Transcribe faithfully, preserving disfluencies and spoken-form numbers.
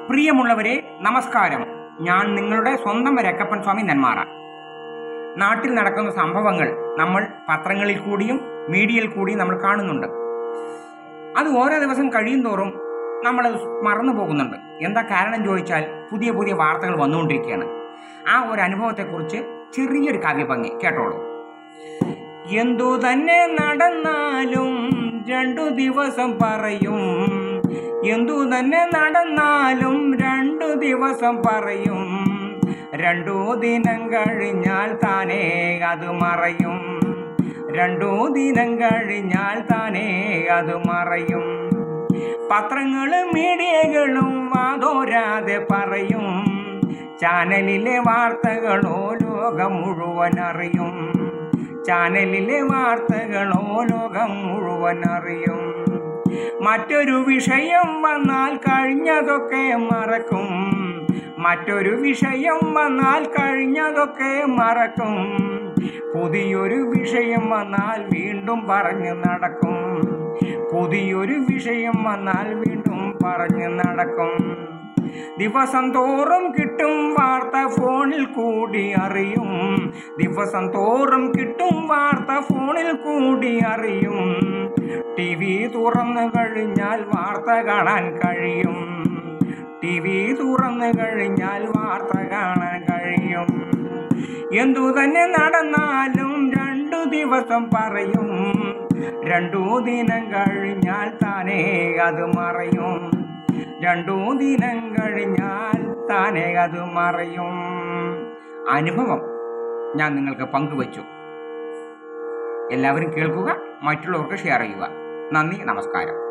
പ്രിയമുള്ളവരെ നമസ്കാരം. ഞാൻ നിങ്ങളുടെ സ്വന്തം രക്കപ്പൻ സ്വാമി നെന്മാറ. നാട്ടിൽ നടക്കുന്ന സംഭവങ്ങൾ നമ്മൾ പത്രങ്ങളിൽ കൂടിയും മീഡിയയിൽ കൂടിയും നമ്മൾ കാണുന്നുണ്ട്. അത് ഓരോ ദിവസം കഴിയും തോറും നമ്മൾ മറന്നു പോകുന്നുണ്ട്. എന്താ കാരണം ചോദിച്ചാൽ പുതിയ പുതിയ വാർത്തകൾ വന്നുകൊണ്ടിരിക്കുകയാണ്. ആ ഒരു അനുഭവത്തെക്കുറിച്ച് ചെറിയൊരു കാവ്യഭംഗി കേട്ടോളൂ. എന്തു തന്നെ നടന്നാലും രണ്ടു ദിവസം പറയും, എന്തു തന്നെ നടന്നാലും രണ്ടു ദിവസം പറയും, രണ്ടു ദിനം കഴിഞ്ഞാൽ താനേ അത് മറയും, രണ്ടു ദിനം കഴിഞ്ഞാൽ താനേ അത് മറയും. പത്രങ്ങളും മീഡിയകളും വാതോരാതെ പറയും, ചാനലിലെ വാർത്തകളോ ലോകം മുഴുവൻ അറിയും, ചാനലിലെ വാർത്തകളോ ലോകം മുഴുവൻ അറിയും. മറ്റൊരു വിഷയം വന്നാൽ കഴിഞ്ഞതൊക്കെ മറക്കും, മറ്റൊരു വിഷയം വന്നാൽ കഴിഞ്ഞതൊക്കെ മറക്കും, പുതിയൊരു വിഷയം വന്നാൽ വീണ്ടും പറഞ്ഞു നടക്കും, പുതിയൊരു വിഷയം വന്നാൽ വീണ്ടും പറഞ്ഞു നടക്കും. ദിവസം തോറും കിട്ടും വാർത്ത ഫോണിൽ കൂടി അറിയും, ദിവസം തോറും കിട്ടും വാർത്ത ഫോണിൽ കൂടി അറിയും. ടി വി തുറന്നു കഴിഞ്ഞാൽ വാർത്ത കാണാൻ കഴിയും, ടി വി തുറന്നു കഴിഞ്ഞാൽ വാർത്ത കാണാൻ കഴിയും. എന്തു തന്നെ നടന്നാലും രണ്ടു ദിവസം പറയും, രണ്ടു ദിനം കഴിഞ്ഞാൽ താനേ അത് മറയും, രണ്ടു ദിനം കഴിഞ്ഞാൽ താനേ അത് മറയും. അനുഭവം ഞാൻ നിങ്ങൾക്ക് പങ്കുവച്ചു. എല്ലാവരും കേൾക്കുക, മറ്റുള്ളവർക്ക് ഷെയർ ചെയ്യുക. നന്ദി, നമസ്കാരം.